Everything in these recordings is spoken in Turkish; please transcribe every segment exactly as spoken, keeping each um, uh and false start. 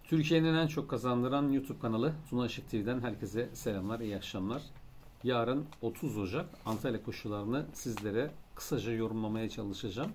Türkiye'nin en çok kazandıran YouTube kanalı Tuna Işık T V'den herkese selamlar, iyi akşamlar. Yarın otuz Ocak Antalya koşularını sizlere kısaca yorumlamaya çalışacağım.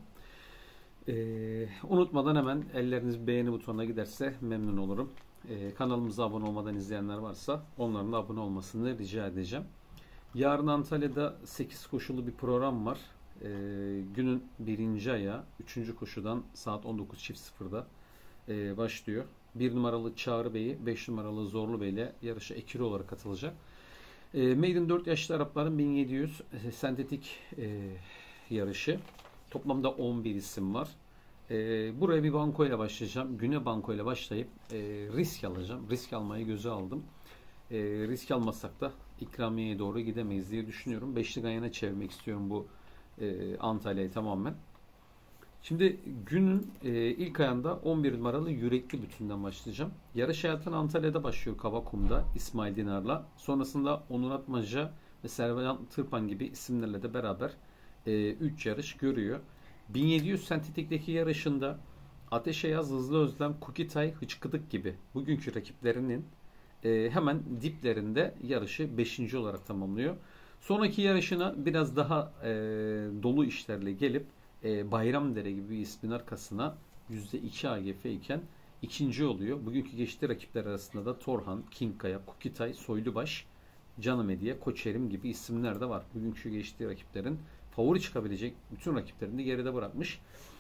Ee, unutmadan hemen elleriniz beğeni butonuna giderse memnun olurum. Ee, kanalımıza abone olmadan izleyenler varsa onların da abone olmasını rica edeceğim. Yarın Antalya'da sekiz koşulu bir program var. Ee, günün birinci ayağı üçüncü koşudan saat on dokuz sıfırda e, başlıyor. bir numaralı Çağrı Bey'i, beş numaralı Zorlu Bey ile yarışa ekili olarak katılacak. E, Maiden dört yaşlı Arapların bin yedi yüz e, sentetik e, yarışı. Toplamda on bir isim var. E, buraya bir banko ile başlayacağım. Güne banko ile başlayıp e, risk alacağım. Risk almayı göze aldım. E, risk almasak da ikramiyeye doğru gidemeyiz diye düşünüyorum. Beşli gayana çevirmek istiyorum bu e, Antalya'yı tamamen. Şimdi günün e, ilk ayında on bir numaralı Yürekli Bütün'den başlayacağım. Yarış hayatına Antalya'da başlıyor Kavakum'da İsmail Dinar'la. Sonrasında Onur Atmaca ve Servan Tırpan gibi isimlerle de beraber üç e, yarış görüyor. bin yedi yüz sentetikteki yarışında Ateş Ayaz, Hızlı Özlem, Kukitay, Hıçkıdık gibi bugünkü rakiplerinin e, hemen diplerinde yarışı beşinci olarak tamamlıyor. Sonraki yarışına biraz daha e, dolu işlerle gelip Bayramdere gibi bir ismin arkasına yüzde iki A G F iken ikinci oluyor. Bugünkü geçtiği rakipler arasında da Torhan, Kinkaya, Kukitay, Soylubaş, Canım Hediye, Koçerim gibi isimler de var. Bugünkü geçtiği rakiplerin favori çıkabilecek bütün rakiplerini geride bırakmış.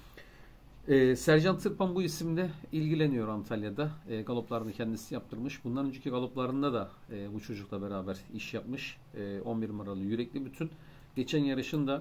Ee, Sercan Tırpan bu isimle ilgileniyor Antalya'da. E, galoplarını kendisi yaptırmış. Bundan önceki galoplarında da e, bu çocukla beraber iş yapmış. E, on bir numaralı Yürekli Bütün. Geçen yarışında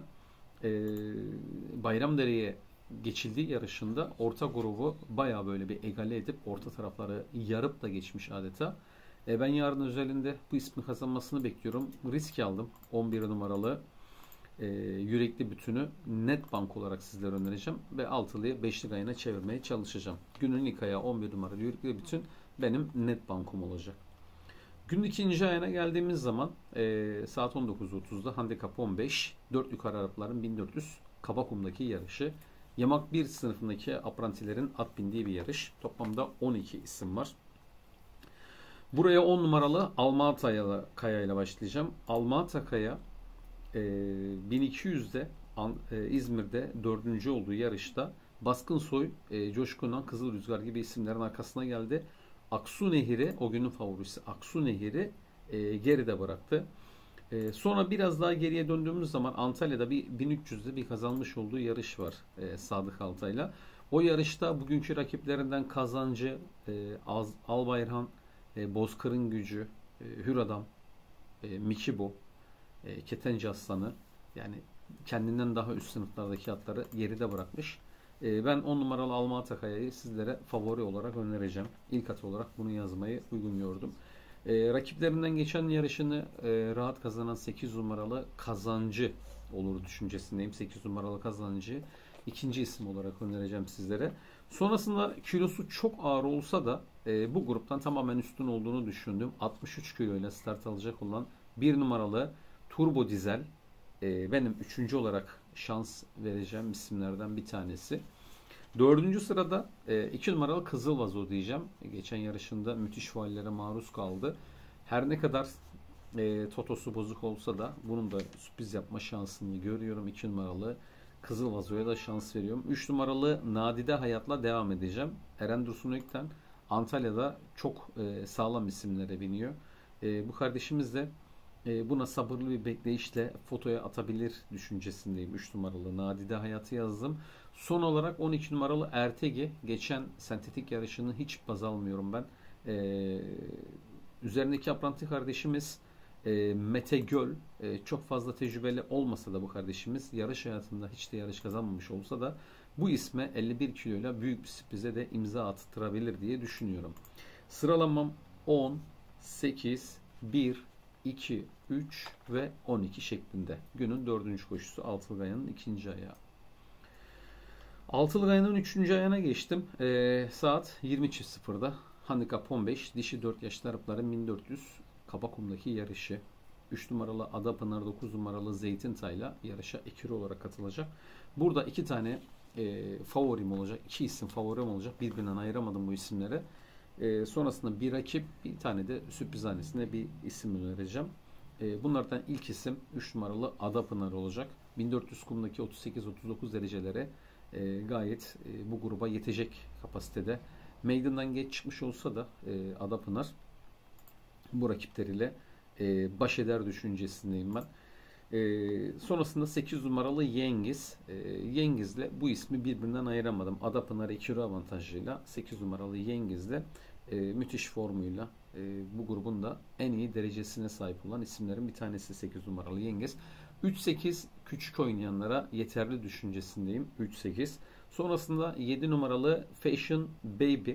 Bayramdere'ye geçildiği yarışında orta grubu bayağı böyle bir egale edip orta tarafları yarıp da geçmiş adeta. E ben yarın özelinde bu ismi kazanmasını bekliyorum. Risk aldım. on bir numaralı e, Yürekli Bütünü net bank olarak sizlere önereceğim. Ve altılıyı beşli gayına çevirmeye çalışacağım. Günün ilk ayağı on bir numaralı Yürekli Bütün benim net bankom olacak. Günün ikinci ayına geldiğimiz zaman e, saat on dokuz otuzda handikap on beş, dört yukarı Arapların bin dört yüz Kavakum'daki yarışı. Yamak bir sınıfındaki aprantilerin at bindiği bir yarış. Toplamda on iki isim var. Buraya on numaralı Almata'ya Kaya ile başlayacağım. Almata Kaya e, bin iki yüzde e, İzmir'de dördüncü olduğu yarışta Baskın Soy, e, Coşkun'dan Kızıl Rüzgar gibi isimlerin arkasına geldi. Aksu Nehri, o günün favorisi Aksu Nehri e, geride bıraktı. E, sonra biraz daha geriye döndüğümüz zaman Antalya'da bir bin üç yüzde bir kazanmış olduğu yarış var e, Sadık Altay'la. O yarışta bugünkü rakiplerinden Kazancı, e, Az, Albayram, e, Bozkır'ın Gücü, e, Hüradam, e, Mikibo, e, Ketenci Aslanı, yani kendinden daha üst sınıflardaki atları geride bırakmış. Ben on numaralı Almata Kaya'yı sizlere favori olarak önereceğim. İlk at olarak bunu yazmayı uygun gördüm. E, rakiplerinden geçen yarışını e, rahat kazanan sekiz numaralı Kazancı olur düşüncesindeyim. sekiz numaralı Kazancı ikinci isim olarak önereceğim sizlere. Sonrasında kilosu çok ağır olsa da e, bu gruptan tamamen üstün olduğunu düşündüm. altmış üç kiloyla start alacak olan bir numaralı Turbo Dizel e, benim üçüncü olarak şans vereceğim isimlerden bir tanesi. Dördüncü sırada iki numaralı Kızıl Vazo diyeceğim. Geçen yarışında müthiş faallere maruz kaldı. Her ne kadar e, totosu bozuk olsa da bunun da sürpriz yapma şansını görüyorum. iki numaralı Kızıl Vazo'ya da şans veriyorum. üç numaralı Nadide Hayat'la devam edeceğim. Eren Dursun Ökten Antalya'da çok e, sağlam isimlere biniyor. E, bu kardeşimiz de e, buna sabırlı bir bekleyişle fotoya atabilir düşüncesindeyim. üç numaralı Nadide Hayat'ı yazdım. Son olarak on iki numaralı Ertegi. Geçen sentetik yarışını hiç baz almıyorum ben. Ee, üzerindeki apranti kardeşimiz e, Mete Göl. E, çok fazla tecrübeli olmasa da bu kardeşimiz yarış hayatında hiç de yarış kazanmamış olsa da bu isme elli bir kiloyla büyük bir sürprize de imza attırabilir diye düşünüyorum. Sıralamam on, sekiz, bir, iki, üç ve on iki şeklinde. Günün dördüncü koşusu Altılı Gaya'nın ikinci ayağı. Altılı Gaya'nın üçüncü ayağına geçtim. Ee, saat yirmi sıfırda handikap on beş, dişi dört yaşlı Arapların bin dört yüz Kabakum'daki yarışı. üç numaralı Adapınar, dokuz numaralı Zeytintay'la yarışa ekürü olarak katılacak. Burada iki tane e, favorim olacak. İki isim favorim olacak. Birbirinden ayıramadım bu isimleri. E, sonrasında bir rakip, bir tane de sürprizhanesine bir isim önereceğim. E, bunlardan ilk isim üç numaralı Adapınar olacak. bin dört yüz kumdaki otuz sekiz otuz dokuz derecelere e, gayet e, bu gruba yetecek kapasitede. Meydandan geç çıkmış olsa da e, Adapınar bu rakipleriyle e, baş eder düşüncesindeyim ben. E, sonrasında sekiz numaralı Yengiz. E, Yengiz'le bu ismi birbirinden ayıramadım. Adapınar ekürü avantajıyla sekiz numaralı Yengiz'le e, müthiş formuyla e, bu grubun da en iyi derecesine sahip olan isimlerin bir tanesi sekiz numaralı Yengiz. üç sekiz küçük oynayanlara yeterli düşüncesindeyim. üç sekiz. Sonrasında yedi numaralı Fashion Baby.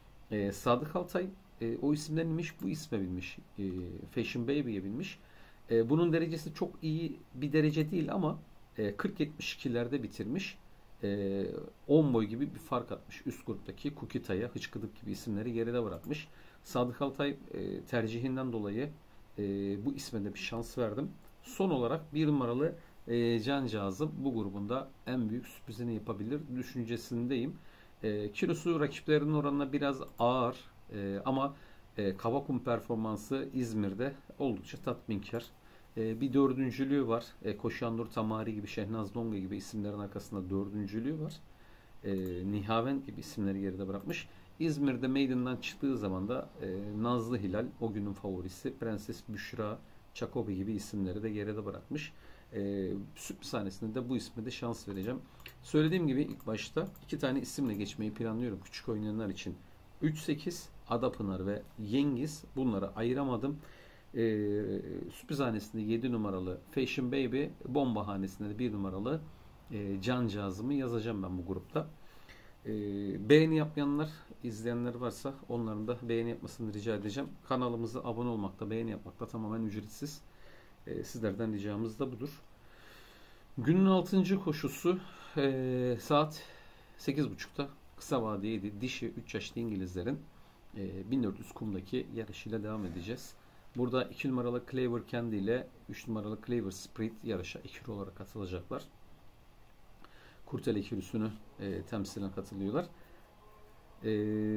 E, Sadık Altay e, o isimden inmiş, bu isme binmiş. E, Fashion Baby'ye binmiş. E, bunun derecesi çok iyi bir derece değil ama e, kırk yetmiş ikilerde bitirmiş. E, on boy gibi bir fark atmış. Üst gruptaki Kukita'ya, Hıçkıdık gibi isimleri geride bırakmış. Sadık Altay e, tercihinden dolayı e, bu isme de bir şans verdim. Son olarak bir numaralı e, Cancağızım bu grubunda en büyük sürprizini yapabilir düşüncesindeyim. E, kilosu rakiplerinin oranına biraz ağır e, ama e, Kavakum performansı İzmir'de oldukça tatminkar. E, bir dördüncülüğü var. E, Koşandur Tamari gibi, Şehnaz Donga gibi isimlerin arkasında dördüncülüğü var. E, Nihavend gibi isimleri geride bırakmış. İzmir'de meydandan çıktığı zaman da e, Nazlı Hilal o günün favorisi. Prenses Büşra, Çakobi gibi isimleri de geride bırakmış. E, sürpriz sahnesinde de bu isme de şans vereceğim. Söylediğim gibi ilk başta iki tane isimle geçmeyi planlıyorum küçük oynayanlar için. üç sekiz, Adapınar ve Yengiz, bunları ayıramadım. E, sürpriz hanesinde yedi numaralı Fashion Baby, bomba hanesinde de bir numaralı e, Cancağızım'ı yazacağım ben bu grupta. E, beğeni yapmayanlar, izleyenler varsa onların da beğeni yapmasını rica edeceğim. Kanalımıza abone olmakta, beğeni yapmakta tamamen ücretsiz. E, sizlerden ricamız da budur. Günün altıncı koşusu e, saat sekiz buçukta kısa vadeydi. Dişi üç yaşlı İngilizlerin e, bin dört yüz kumdaki yarışıyla devam edeceğiz. Burada iki numaralı Clever Candy ile üç numaralı Clever Spirit yarışa ikili olarak katılacaklar. Kurtel ikilüsünü e, temsilen katılıyorlar. E,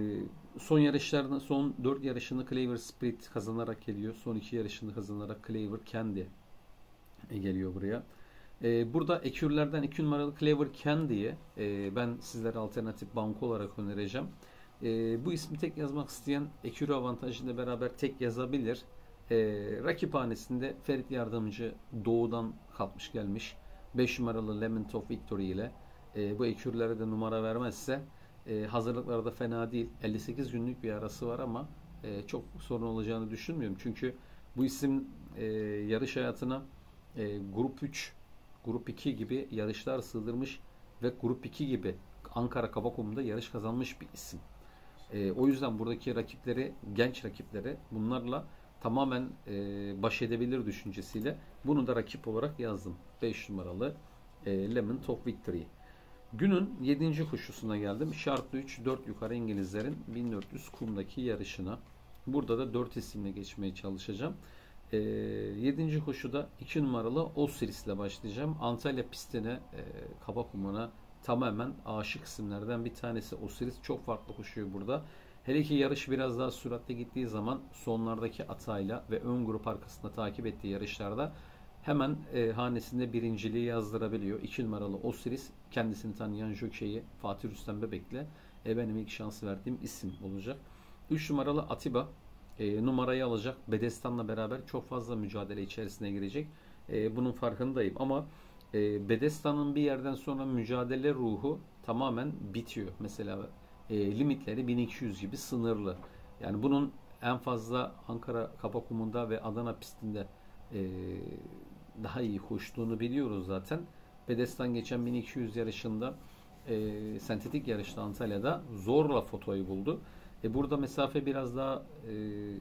son yarışlarında son dört yarışını Clever Spirit kazanarak geliyor. Son iki yarışını kazanarak Clever Candy e, geliyor buraya. E, burada ekürlerden iki numaralı Clever Candy'ye e, ben sizlere alternatif banko olarak önereceğim. E, bu ismi tek yazmak isteyen ekürü avantajıyla beraber tek yazabilir. E, rakip hanesinde Ferit Yardımcı doğudan kalkmış gelmiş. beş numaralı Lament of Victory ile e, bu ekürlere de numara vermezse e, hazırlıklarda fena değil. elli sekiz günlük bir arası var ama e, çok sorun olacağını düşünmüyorum. Çünkü bu isim e, yarış hayatına e, Grup üç, Grup iki gibi yarışlar sığdırmış ve Grup iki gibi Ankara Kabakum'da yarış kazanmış bir isim. E, o yüzden buradaki rakipleri, genç rakipleri bunlarla tamamen e, baş edebilir düşüncesiyle bunu da rakip olarak yazdım. beş numaralı e, Lemon Top Victory. Günün yedinci koşusuna geldim. Şartlı üç dört yukarı İngilizlerin bin dört yüz kumdaki yarışına. Burada da dört isimle geçmeye çalışacağım. E, yedinci koşuda iki numaralı Osiris ile başlayacağım. Antalya pistine, e, Kabakum'una tamamen aşık isimlerden bir tanesi Osiris. Çok farklı koşuyor burada. Hele ki yarış biraz daha süratle gittiği zaman sonlardaki atayla ve ön grup arkasında takip ettiği yarışlarda hemen e, hanesinde birinciliği yazdırabiliyor. iki numaralı Osiris kendisini tanıyan jokeyi Fatih Rüstem Bebek'le e, benim ilk şans verdiğim isim olacak. üç numaralı Atiba e, numarayı alacak. Bedestan'la beraber çok fazla mücadele içerisine girecek. E, bunun farkındayım ama e, Bedestan'ın bir yerden sonra mücadele ruhu tamamen bitiyor. Mesela e, limitleri bin iki yüz gibi sınırlı. Yani bunun en fazla Ankara Kapakum'unda ve Adana pistinde e, daha iyi koştuğunu biliyoruz zaten. Pedestan geçen bin iki yüz yarışında e, sentetik yarışta Antalya'da zorla fotoyu buldu. E, burada mesafe biraz daha e,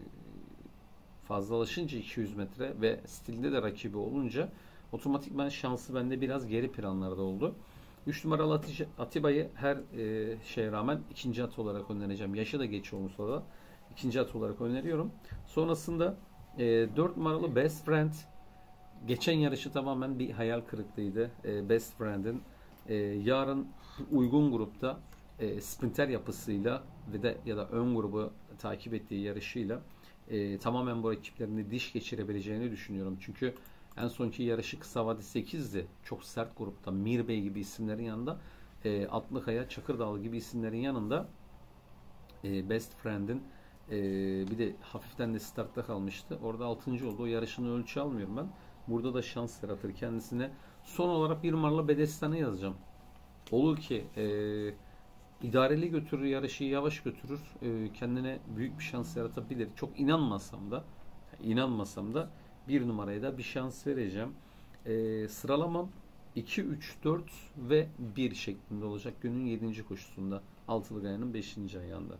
fazlalaşınca iki yüz metre ve stilde de rakibi olunca otomatikman şansı bende biraz geri planlarda oldu. üç numaralı Atiba'yı her e, şeye rağmen ikinci at olarak önereceğim. Yaşı da geç olmuşsa da ikinci at olarak öneriyorum. Sonrasında e, dört numaralı Best Friend. Geçen yarışı tamamen bir hayal kırıklığıydı. E, Best Friend'in e, yarın uygun grupta e, sprinter yapısıyla ve de ya da ön grubu takip ettiği yarışıyla e, tamamen bu rakiplerini diş geçirebileceğini düşünüyorum. Çünkü en sonki yarışı kısa vade sekizdi. Çok sert grupta Mirbey gibi isimlerin yanında, e, Atlıkaya, Çakırdağlı gibi isimlerin yanında e, Best Friend'in e, bir de hafiften de startta kalmıştı. Orada altıncı oldu. O yarışını ölçü almıyorum ben. Burada da şans yaratır kendisine. Son olarak bir numaralı Bedestan'ı yazacağım. Olur ki e, idareli götürür, yarışı yavaş götürür. E, kendine büyük bir şans yaratabilir. Çok inanmasam da inanmasam da bir numaraya da bir şans vereceğim. E, sıralamam iki, üç, dört ve bir şeklinde olacak günün yedinci koşusunda. Altılı Gaya'nın beşinci ayağında.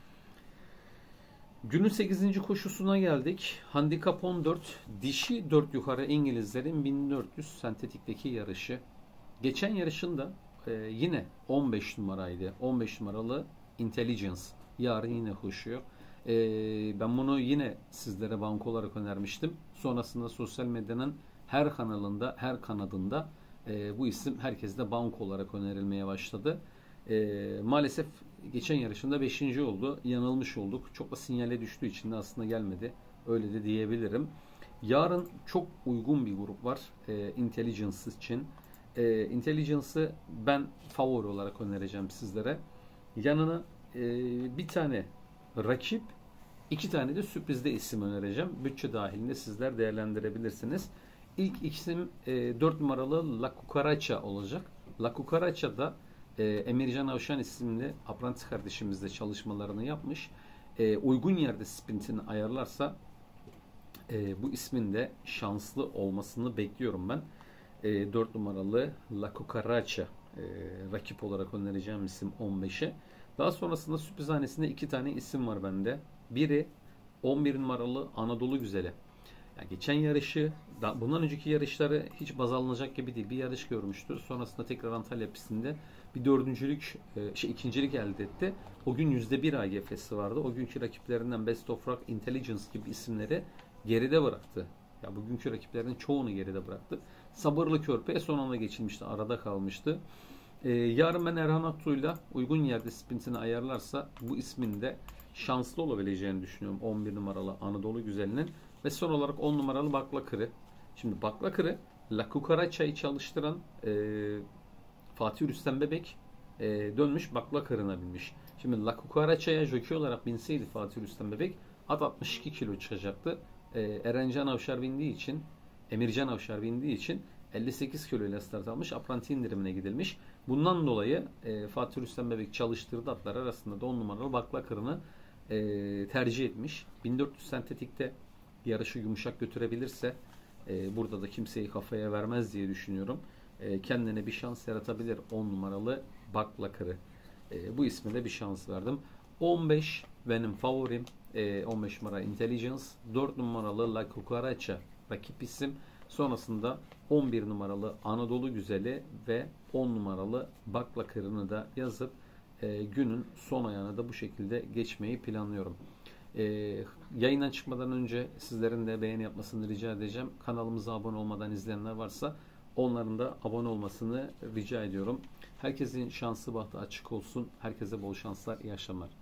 Günün sekizinci koşusuna geldik. Handikap on dört. Dişi dört yukarı İngilizlerin bin dört yüz sentetikteki yarışı. Geçen yarışında e, yine on beş numaraydı. on beş numaralı Intelligence. Yarın yine koşuyor. E, ben bunu yine sizlere banko olarak önermiştim. Sonrasında sosyal medyanın her kanalında, her kanadında e, bu isim herkeste banko olarak önerilmeye başladı. E, maalesef geçen yarışında beşinci oldu. Yanılmış olduk. Çok da sinyale düştüğü için de aslında gelmedi. Öyle de diyebilirim. Yarın çok uygun bir grup var e, Intelligence için. E, Intelligence'ı ben favori olarak önereceğim sizlere. Yanına e, bir tane rakip, iki tane de sürprizde isim önereceğim. Bütçe dahilinde sizler değerlendirebilirsiniz. İlk isim e, dört numaralı La Cucaracha olacak. La Cucaracha'da e, Emircan Avşan isimli apprentice kardeşimizle çalışmalarını yapmış. E, uygun yerde sprintini ayarlarsa e, bu ismin de şanslı olmasını bekliyorum ben. E, dört numaralı La Cucaracha e, rakip olarak önereceğim isim on beşe. Daha sonrasında sürprizhanesinde iki tane isim var bende. Biri on bir numaralı Anadolu Güzeli. Yani geçen yarışı, bundan önceki yarışları hiç baz alınacak gibi değil. Bir yarış görmüştür. Sonrasında tekrar Antalya pistinde bir dördüncülük, şey ikincilik elde etti. O gün yüzde bir A G F'si vardı. O günkü rakiplerinden Best of Rock, Intelligence gibi isimleri geride bıraktı. Ya bugünkü rakiplerinin çoğunu geride bıraktı. Sabırlı Körpe son anda geçilmişti. Arada kalmıştı. Ee, yarın ben Erhan Aktuğ'yla uygun yerde sprintini ayarlarsa bu ismin de şanslı olabileceğini düşünüyorum. on bir numaralı Anadolu Güzeli'nin. Ve son olarak on numaralı Baklakırı. Şimdi Baklakırı La Cucaracha'yı çalıştıran e, Fatih Rüstem Bebek e, dönmüş Baklakırı'na binmiş. Şimdi La Cucaracha'ya jockey olarak binseydi Fatih Rüstem Bebek at altmış iki kilo çıkacaktı. E, Erencan Avşar bindiği için, Emircan Avşar bindiği için elli sekiz kilo ile start almış. Apranti indirimine gidilmiş. Bundan dolayı e, Fatih Rüstem Bebek çalıştırdığı atlar arasında da on numaralı Baklakırı'nı e, tercih etmiş. bin dört yüz sentetikte yarışı yumuşak götürebilirse e, burada da kimseyi kafaya vermez diye düşünüyorum. E, kendine bir şans yaratabilir on numaralı Baklakırı. E, bu isme de bir şans verdim. on beş benim favorim. E, on beş numara Intelligence. dört numaralı La Cucaracha rakip isim. Sonrasında on bir numaralı Anadolu Güzeli ve on numaralı Baklakırı'nı da yazıp e, günün son ayağına da bu şekilde geçmeyi planlıyorum. E, yayından çıkmadan önce sizlerin de beğeni yapmasını rica edeceğim. Kanalımıza abone olmadan izleyenler varsa onların da abone olmasını rica ediyorum. Herkesin şansı bahtı açık olsun. Herkese bol şanslar, iyi akşamlar.